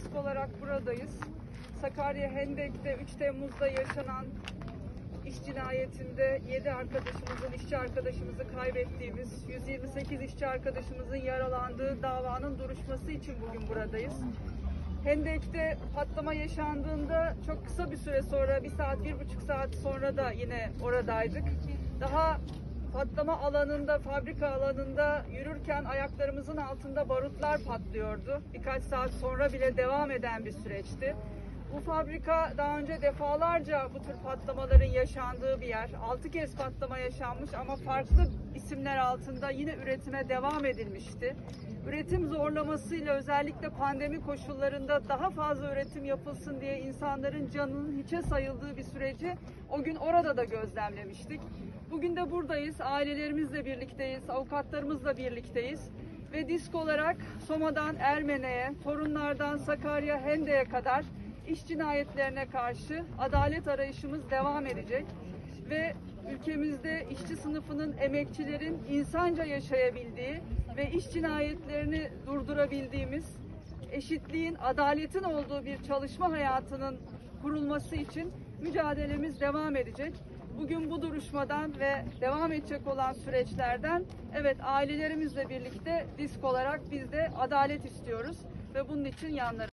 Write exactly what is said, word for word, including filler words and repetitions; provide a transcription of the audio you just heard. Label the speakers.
Speaker 1: disk olarak buradayız. Sakarya Hendek'te üç Temmuz'da yaşanan iş cinayetinde yedi arkadaşımızın, işçi arkadaşımızı kaybettiğimiz, yüz yirmi sekiz işçi arkadaşımızın yaralandığı davanın duruşması için bugün buradayız. Hendek'te patlama yaşandığında çok kısa bir süre sonra, bir saat, bir buçuk saat sonra da yine oradaydık. Daha patlama alanında, fabrika alanında yürürken ayaklarımızın altında barutlar patlıyordu. Birkaç saat sonra bile devam eden bir süreçti. Bu fabrika daha önce defalarca bu tür patlamaların yaşandığı bir yer. Altı kez patlama yaşanmış ama farklı isimler altında yine üretime devam edilmişti. Üretim zorlamasıyla özellikle pandemi koşullarında daha fazla üretim yapılsın diye insanların canının hiçe sayıldığı bir süreci o gün orada da gözlemlemiştik. Bugün de buradayız, ailelerimizle birlikteyiz, avukatlarımızla birlikteyiz ve disk olarak Soma'dan Ermene'ye, Torunlardan Sakarya Hendek'e kadar iş cinayetlerine karşı adalet arayışımız devam edecek ve ülkemizde işçi sınıfının, emekçilerin insanca yaşayabildiği ve iş cinayetlerini durdurabildiğimiz, eşitliğin, adaletin olduğu bir çalışma hayatının kurulması için mücadelemiz devam edecek. Bugün bu duruşmadan ve devam edecek olan süreçlerden evet ailelerimizle birlikte disk olarak biz de adalet istiyoruz ve bunun için yanlarındayız.